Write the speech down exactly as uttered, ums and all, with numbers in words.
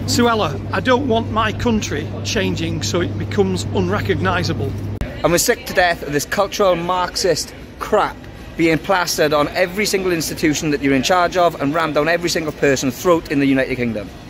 Suella, I don't want my country changing so it becomes unrecognisable. And we're sick to death of this cultural Marxist crap being plastered on every single institution that you're in charge of and rammed down every single person's throat in the United Kingdom.